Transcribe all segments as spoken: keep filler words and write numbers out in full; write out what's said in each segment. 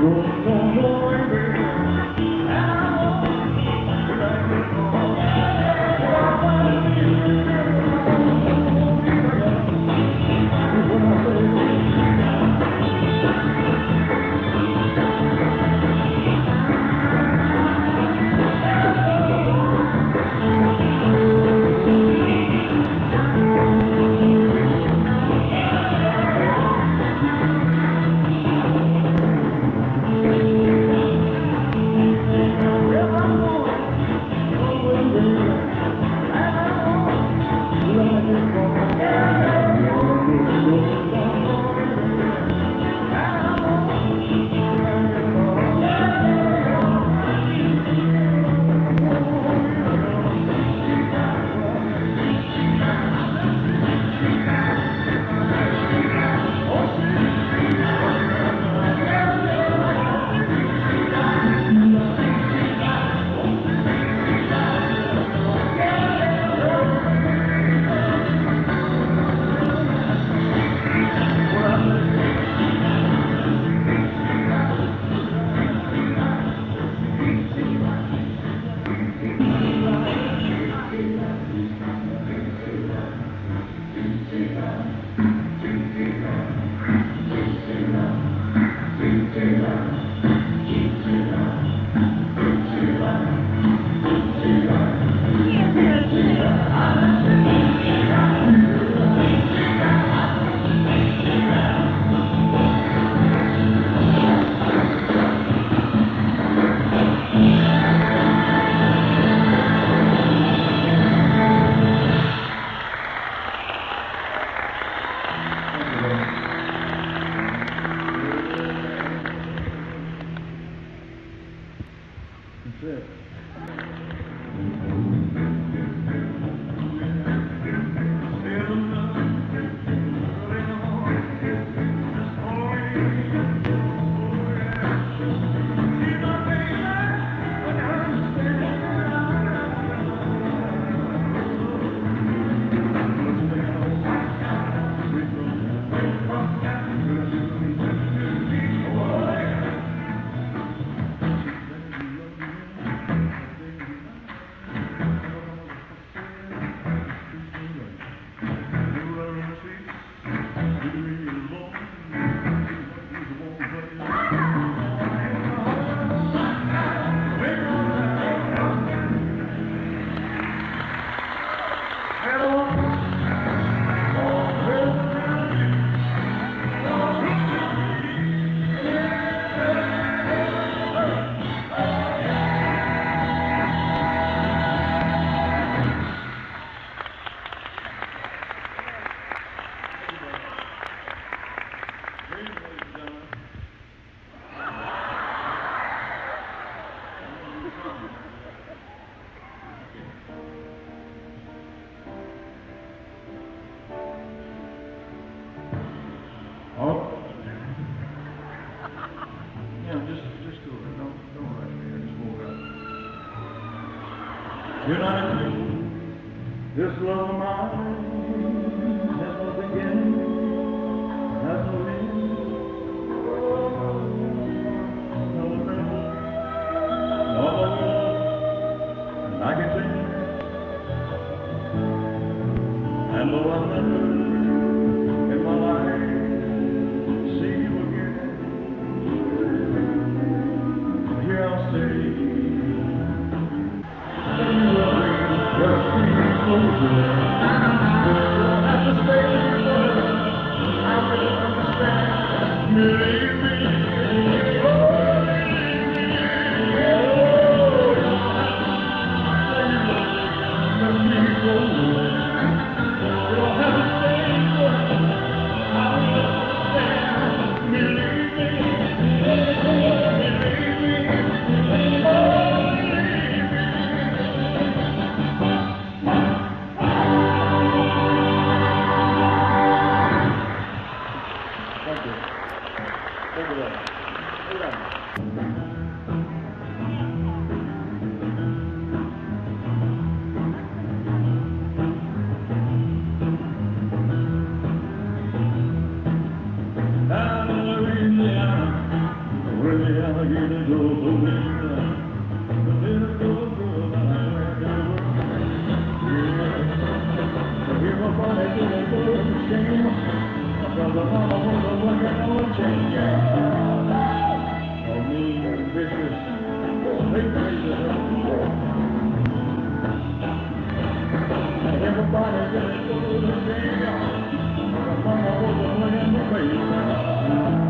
You're not true. This love of mine has no beginning, has no end. No friend, no love, like a thing. And though I'll never in my life see you again, here I'll stay. Just be so good. alligator goes over the little girl, girl that I wear to work. Yeah, hear my body do a little shame, because the mama was a working on a chain. Yeah, oh, mean, vicious, they crazy. Everybody get a little shame, because the mama was a working on a chain.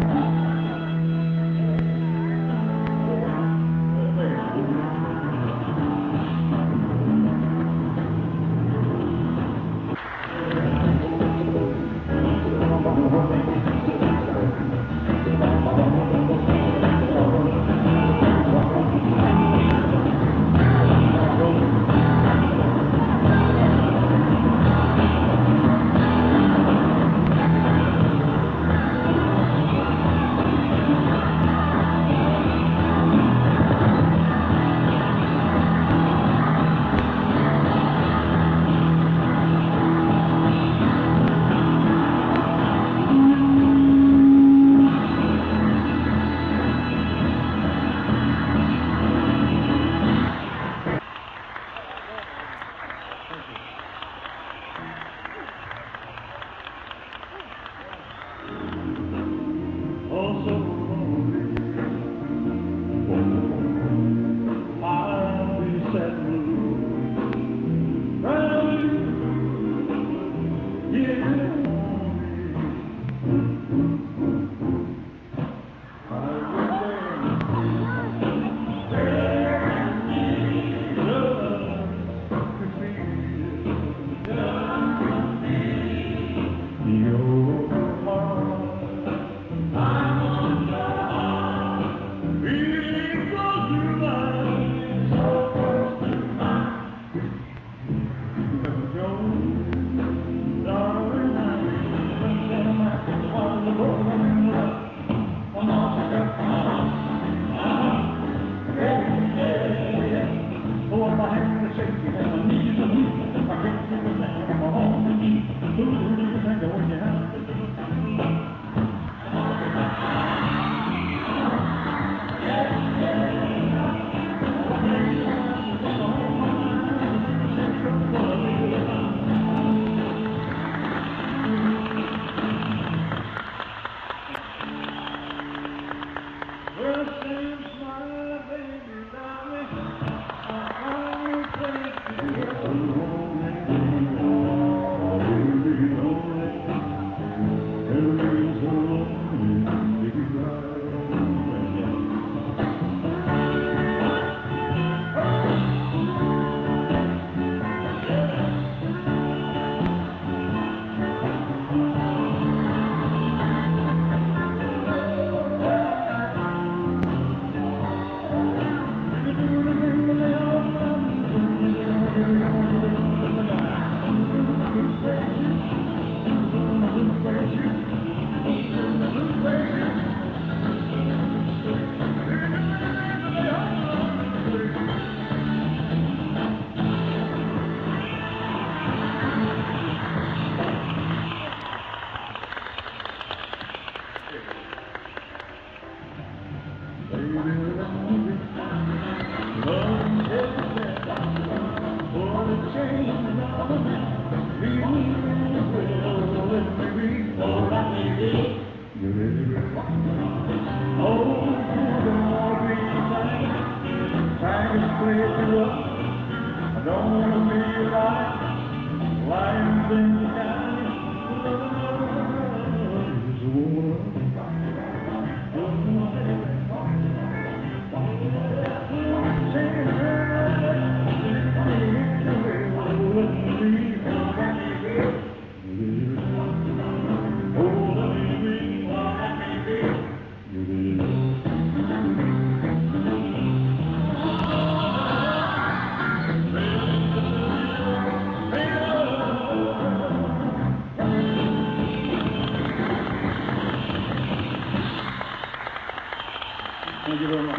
Thank you very much.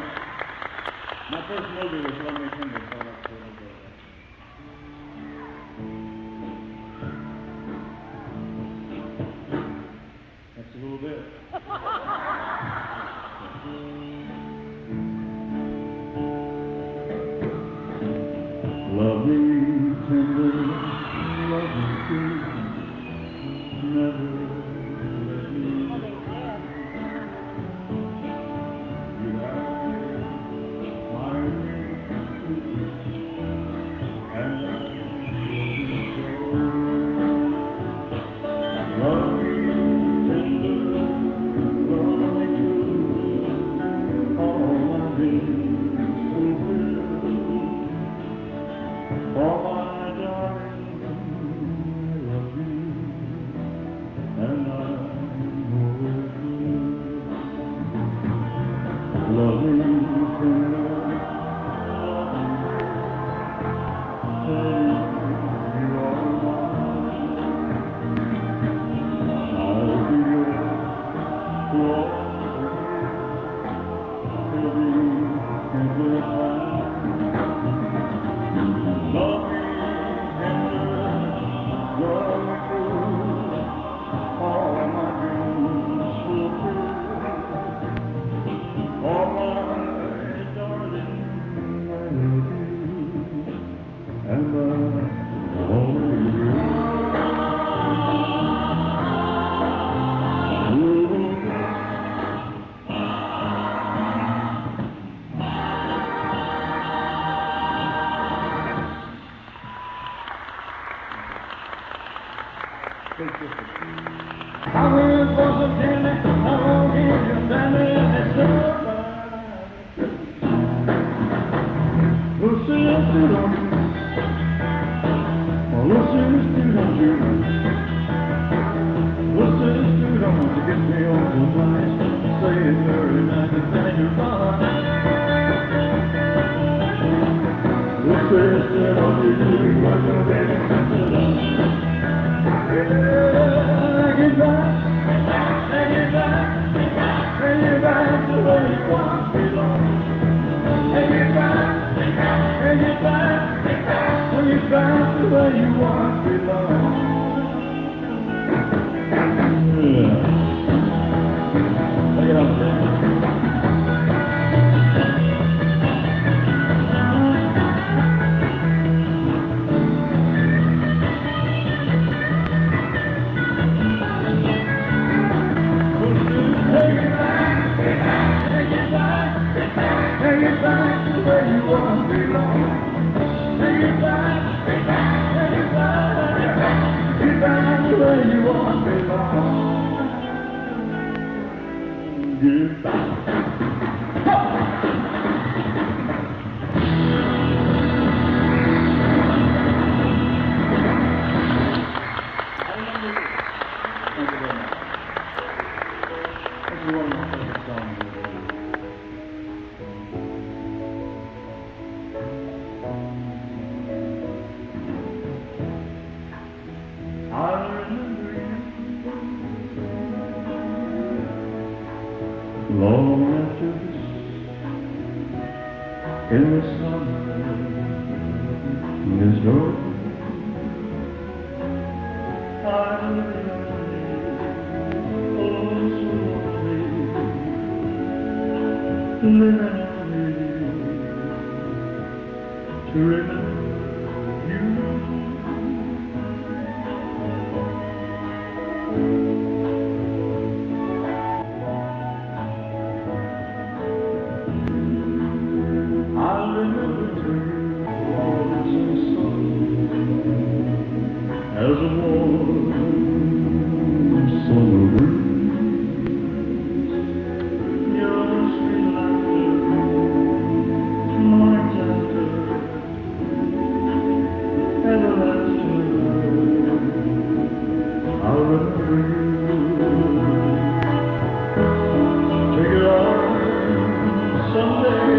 My first movie was Love Me Tender, so that's what I did. That's a little bit. tender loving kiss never let me Well, they did. You have my ring and I love me tender, love me true, all my dreams fulfilled. Oh, my darling, I love you, and I always will. Love me tender, say you are mine. I'll be yours forever, till the end of time. Love me tender, love me true, all my dreams fulfilled. Oh, my darling, I love you, and I always will. I will for some candy, I won't give you dandy, it's so bad. Lucy, Lucy, don't you? Oh, Lucy, Lucy, don't you? Lucy, Lucy, don't you get me on the night? Say it's very nice and then you're fine. Lucy, Lucy, don't you? What's your baby? Take it back, take it back, take it back to where you once belonged. Take it back, take it back, take it back to where you once belonged. Yeah. Take it up, man. Take it back, take it back, take it back to where you once belonged. Take it back, take it back, take it back to where you once belonged. Goodbye. I remember you long after this in the summer is over. I remember you oh so lonely, living only to remember you. I remember too always in sun as a warm summer breeze. Your sweet laughter, my tender, everlasting love. I remember you. Take it on someday.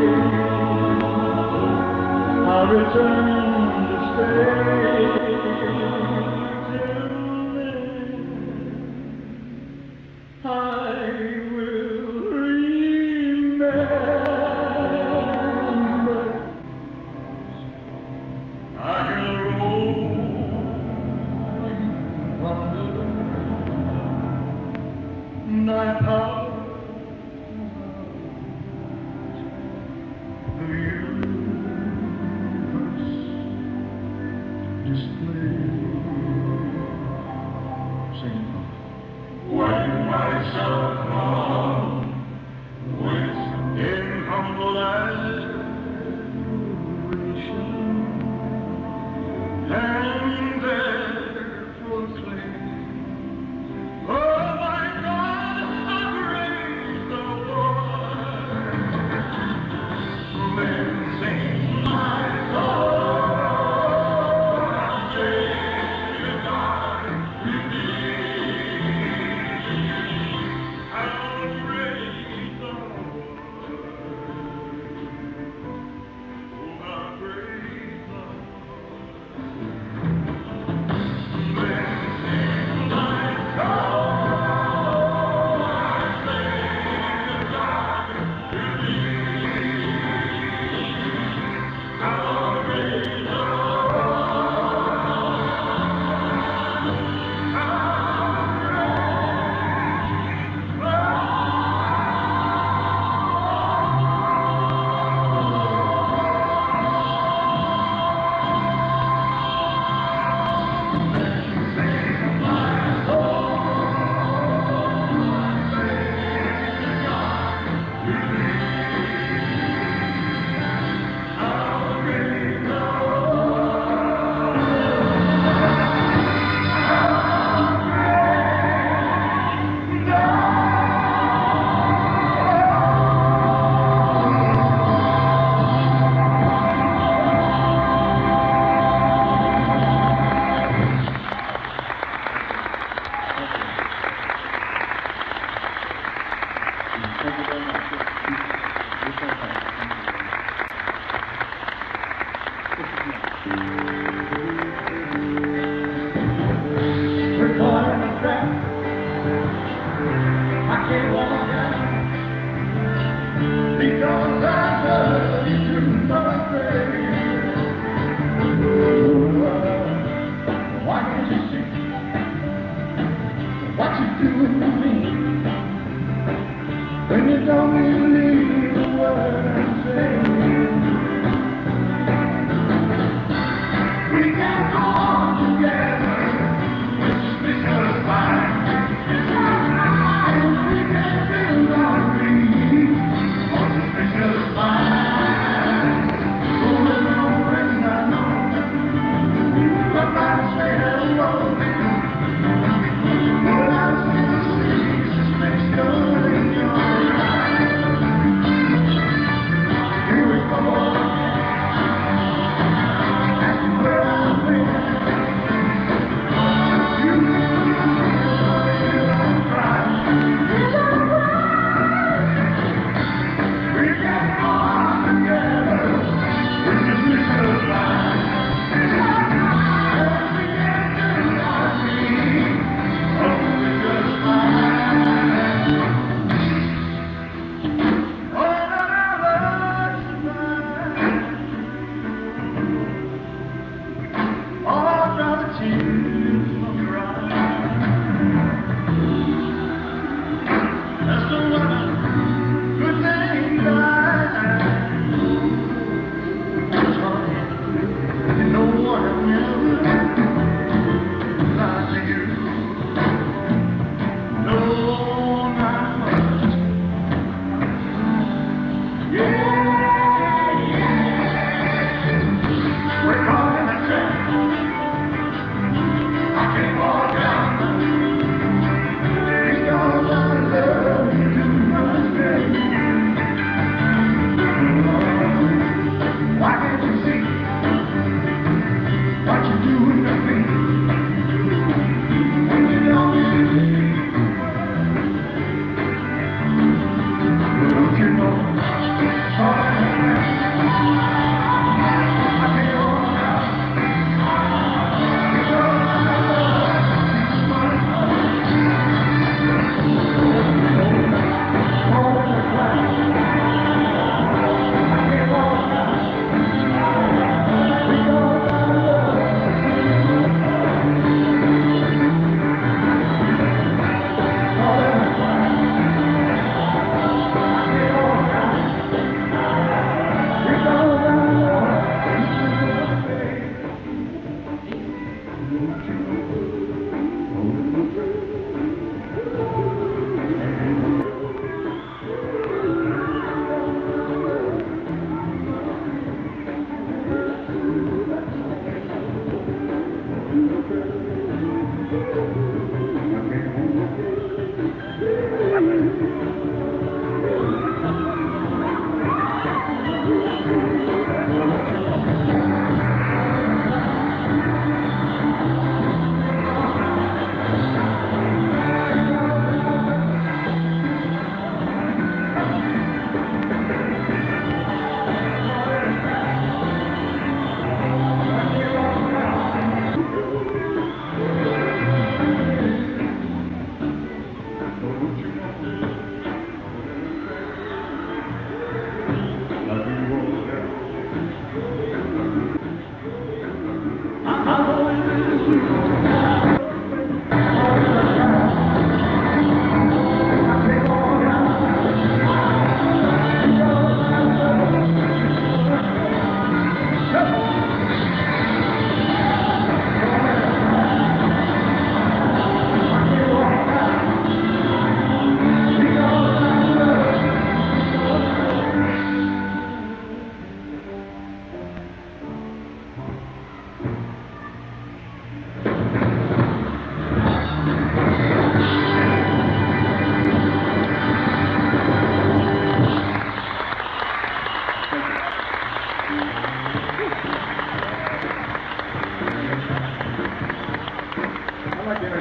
I'll return to stay. Till then, I will remember. I hear the rolling thunder, night out the universe. When I shall come with in humble adoration and there proclaim, oh my God, how great thou art, then sing my soul, Savior God, redeemed. How great thou art.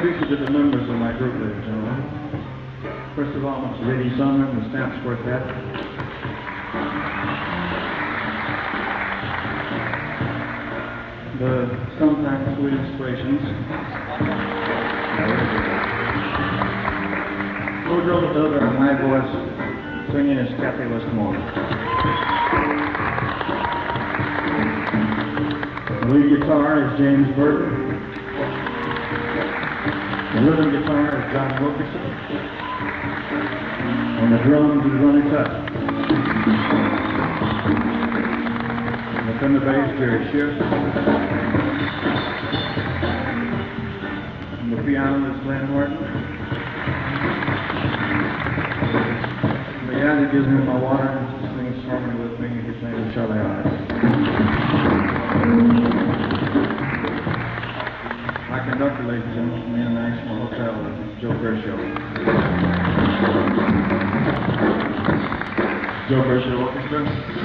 introduce you to the members of my group, ladies and gentlemen. First of all, Mister Lady Summer and the Stamps Quartet. The Sometimes Sweet Inspirations. Woodrow the Builder and my voice singing is Kathy Westmore. The lead guitar is James Burton. The rhythm guitar is John Wilkerson. And the drums is Ronnie Tutt. And within the bass, Jerry Schiff. And the piano is Glenn Horton. And the guy that gives me my water and sings harmony with me, his name is Charlie Eyes. My conductor, ladies and gentlemen, from the International Hotel, is Joe Kershaw. Joe Kershaw Orchestra.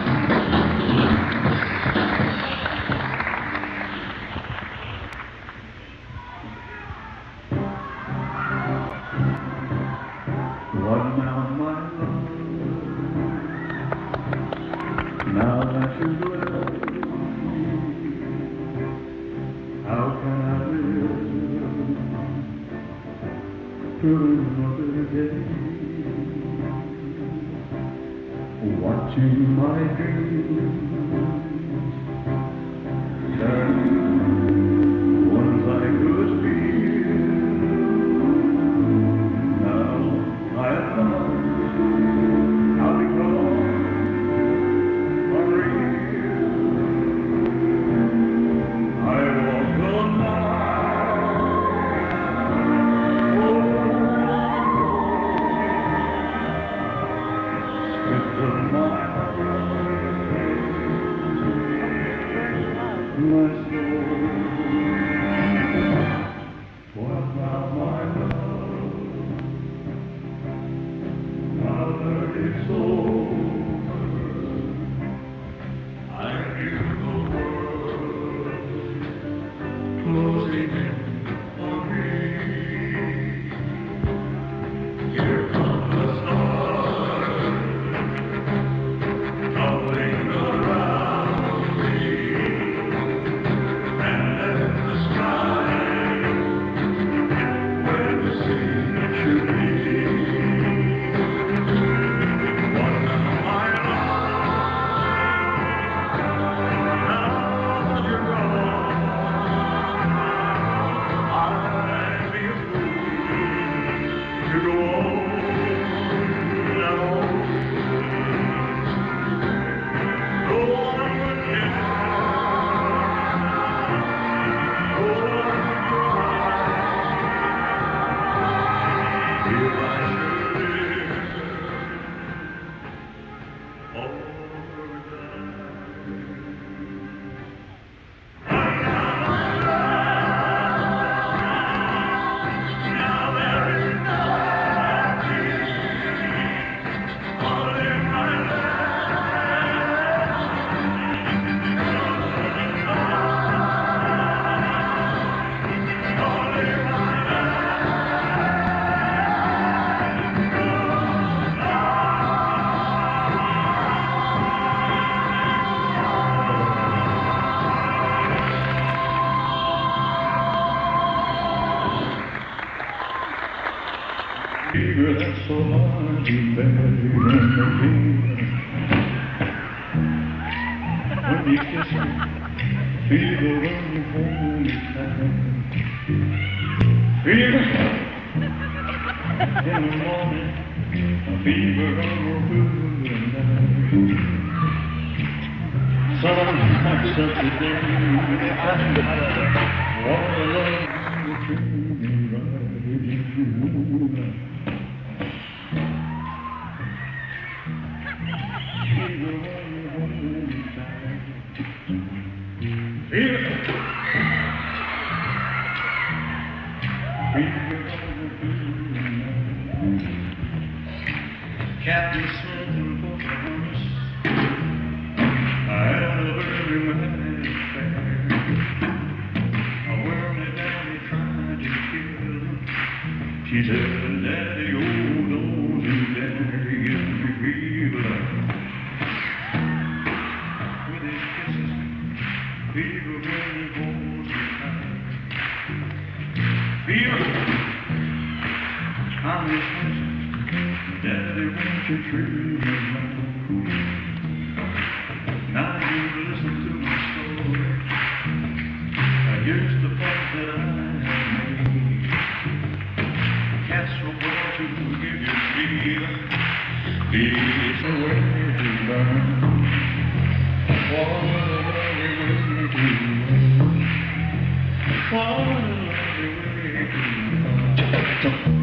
What now, my love? Now that you've left, how can I live through another day, watching my dreams turn ones I could feel? Now I have found how to go unreal. I walk the mile, with the mile, my soul. What about my love? Now that it's over, I feel the world closing in on me. Here comes the sun, tumbling around me, and the sky where the sea should be. What now, my love? Now that you're gone, I'd be a fool to go on and on. No one would care, no one would cry if I should live or die. Now there is nothing all in my fever that's so hard to bear in the wind. When you kiss me, fever when you hold me tight. Fever in the morning, fever on the blue night. Sun lights up the day, all the love that you right into moonlight. Fever when you hold me tight. Fever, fever on the blue night. Captain smoking for us. I had a very nice affair. I wear me down, he tried to kill me. He said, Daddy, oh, don't you dare get me fever with his kisses, fever when he holds me tight. Fever, I'm his princess. Daddy, won't you treat me right? Now you listen to my story. Here's the part that I have made. Cats will want to give you fever. It's a way to burn. What a lovely way to burn. What a lovely way to burn.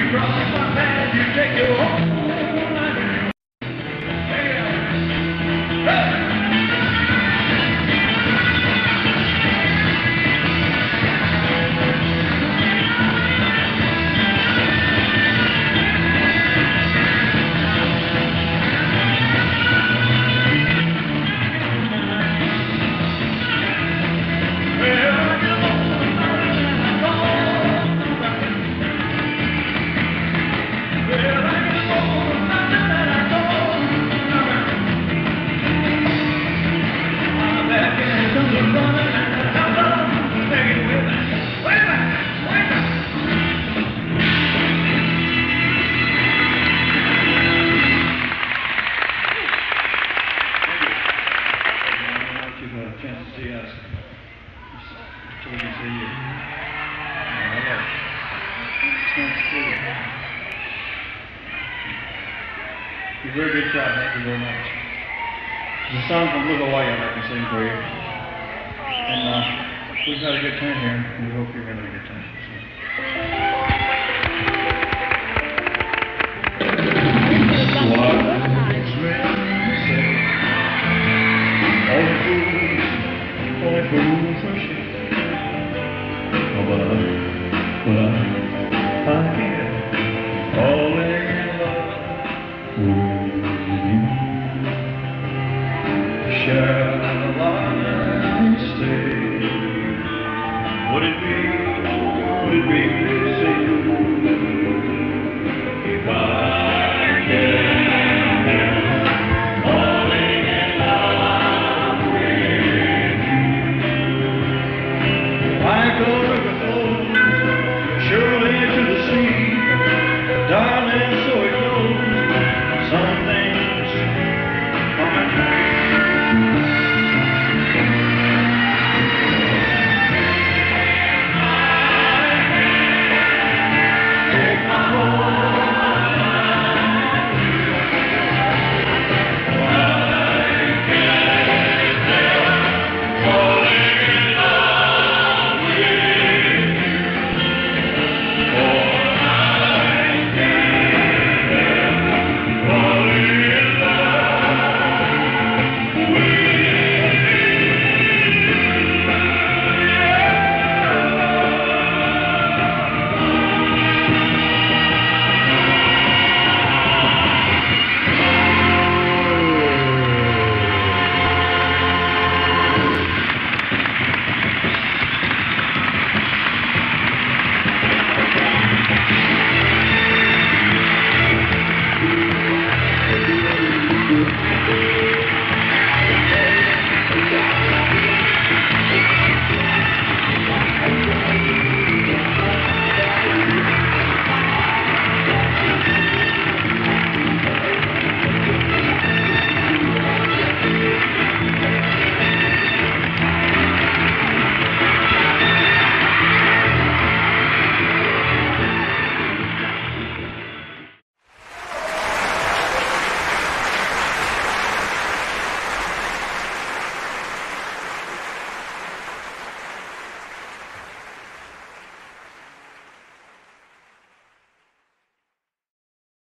You very good job. Thank you very much. There's a song from Blue Hawaii I'd like to sing for you. And uh, we've had a good time here, and we hope you're having a good time.